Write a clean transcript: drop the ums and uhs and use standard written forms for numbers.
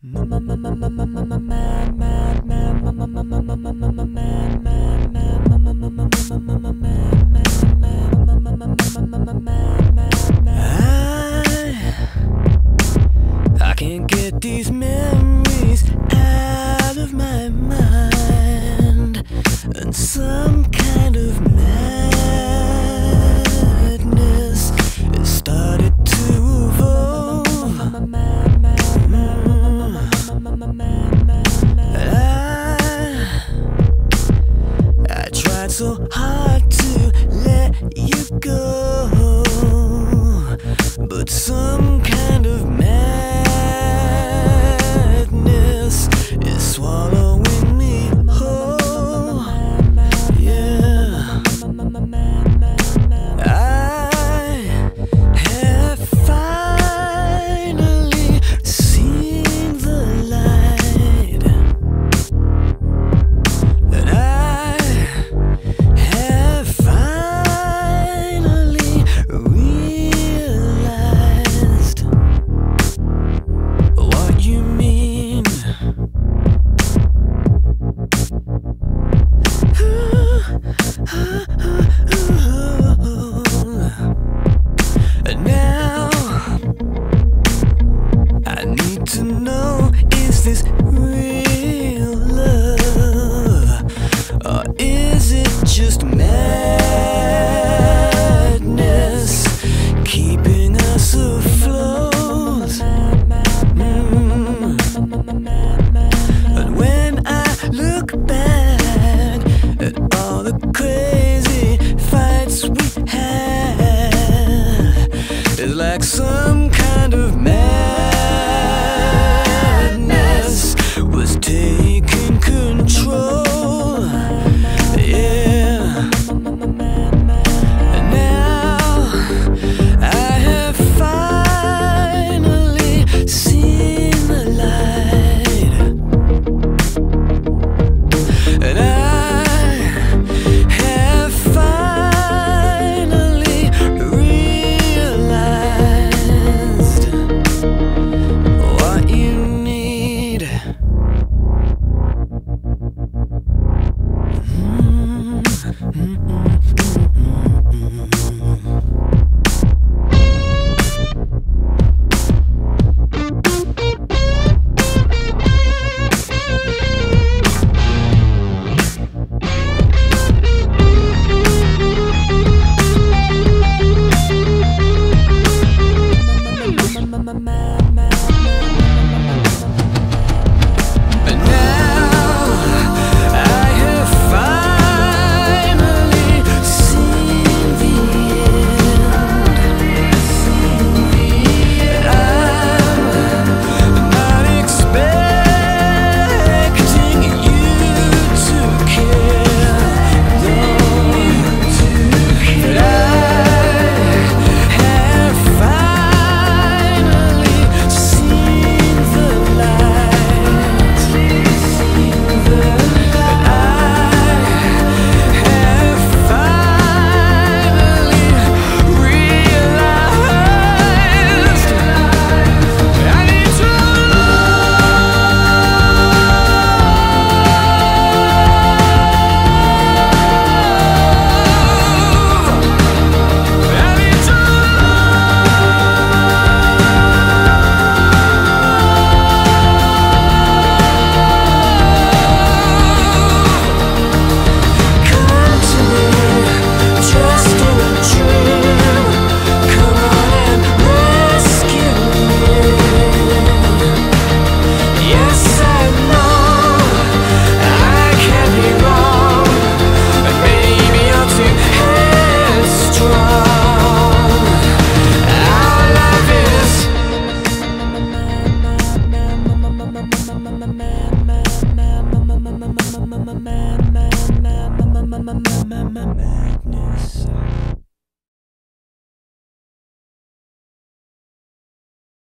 I can't get these memories out of my mind, and some kind of madness has started to evolve. I tried so hard to let you go, but some kind of madness is swallowing me whole. Yeah, I have finally seen the light, and I have finally realized what you mean. And now I need to know, is this real love, or is it just madness keeping us afloat? And when I look back at all the crazy fights we had, it's like some kind of madness was taking control. Yeah, and now I have finally seen the light, and I have finally realized what you need. And now I have finally seen the end. I'm not expecting you to care, but I have finally seen the light, and I have finally realized I need to come to me, just in a dream. Come on and rescue me. Yes, I know I can be wrong, and maybe I'm too headstrong. Our life is madness.